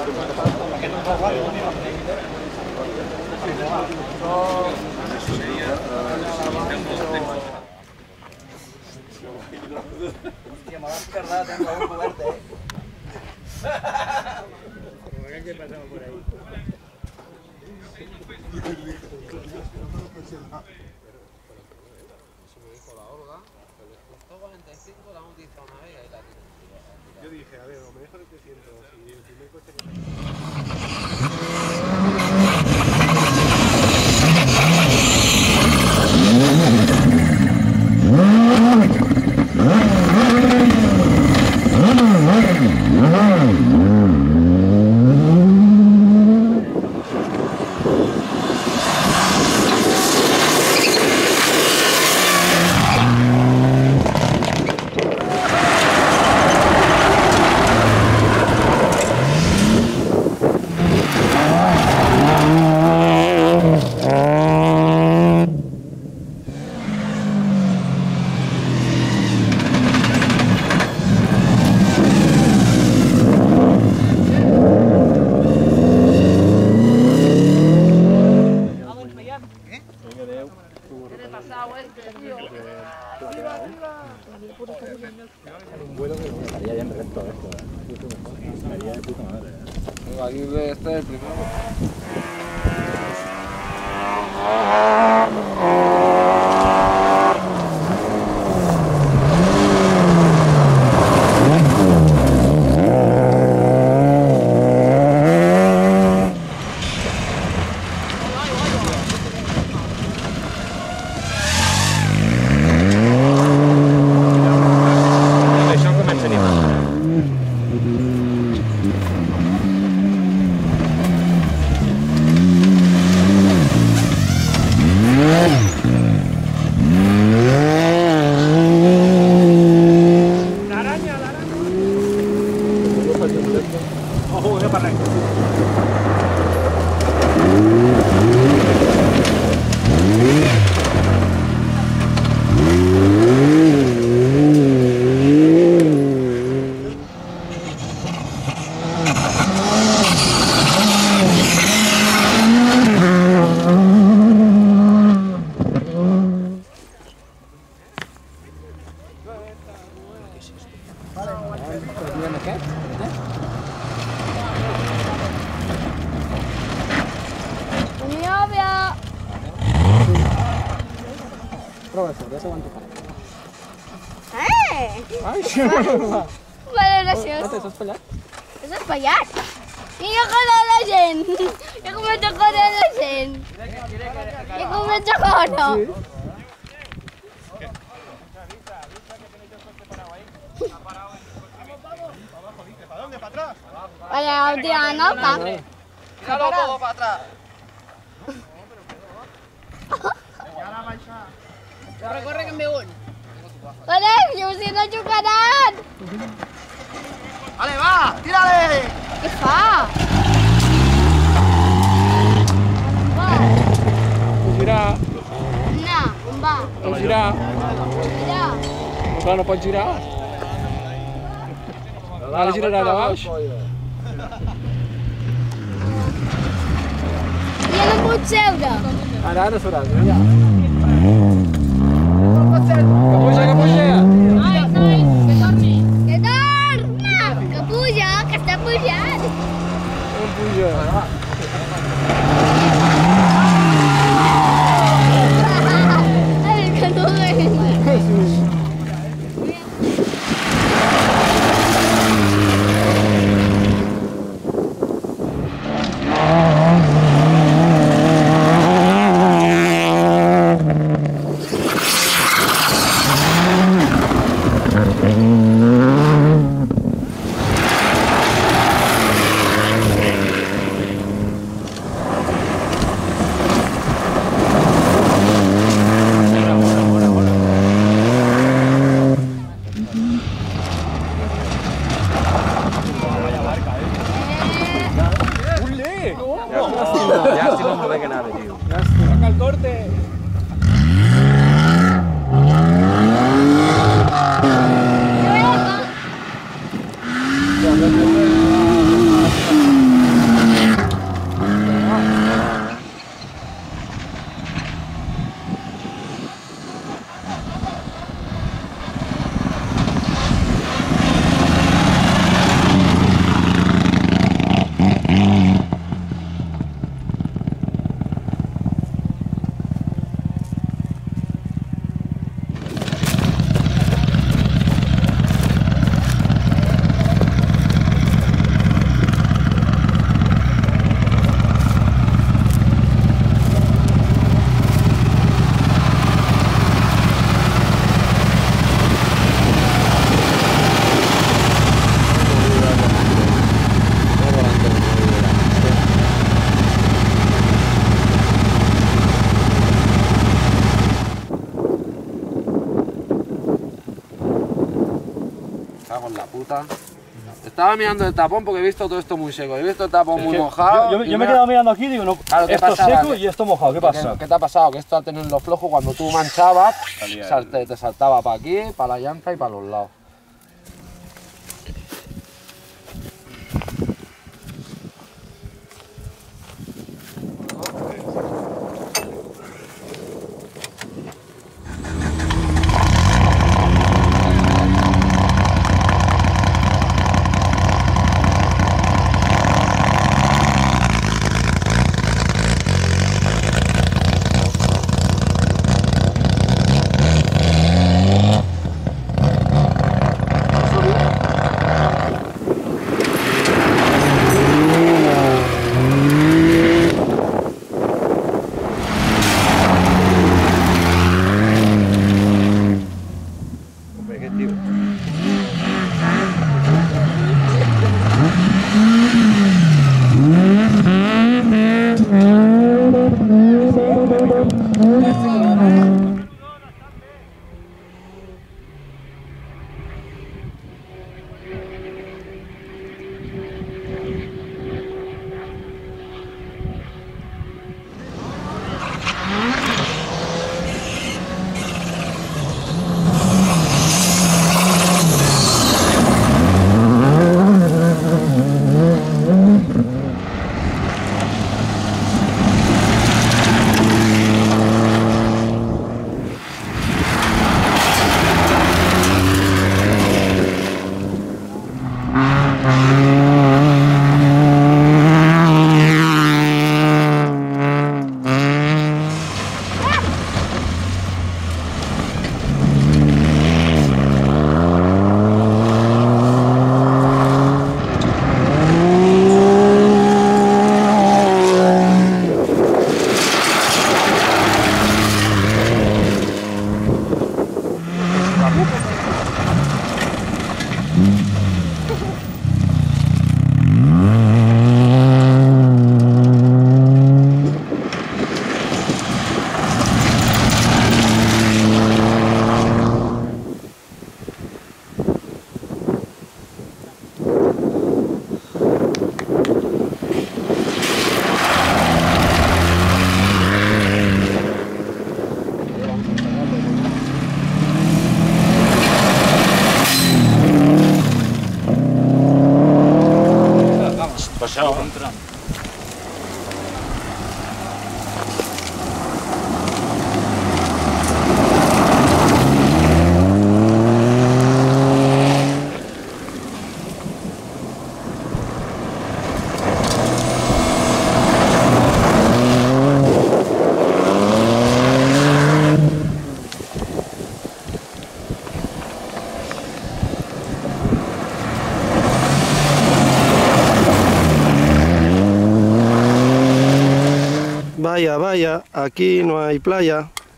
Hòstia, me l'has cardat, amb la coberta, ¿Qué pasaba por ahí? Yo dije, a ver, o me dejo de 300 y el primer coche un vuelo que estaría bien recto esto, estaría de puta madre. Aquí está el primero. Prova això, ja s'ho van tocar. Ai, Vale, t'has espallat? T'has espallat? I jo corro la gent. Jo començo a córrer la gent. Jo començo a córrer. Vale, el dia no, pa. Tíralo todo para atrás. Corre, que em ve un. Vale, jo si no xocaran. Vale, va, tírale. Què fa? On va? Pots girar, No, on va? pots girar. Mira. Clar, no pots girar. Ara girarà de baix. Jo no puc seure. Ara suràs, ja. Que puja, que puja! Ai, que torni. Que torna! Que puja, que està pujant. On puja? Ai, que no veig. Llàstima no que anava, tio. Toca el corte! estaba mirando el tapón porque he visto todo esto muy seco. He visto el tapón muy mojado. Yo me he quedado mirando aquí y digo, no, Claro, ¿qué esto pasaba? seco y esto mojado, ¿qué pasa? ¿Qué te ha pasado? Que esto al tenerlo flojo, cuando tú manchabas, te saltaba para aquí, para la llanta y para los lados. Vaya, vaya, aquí no hay playa.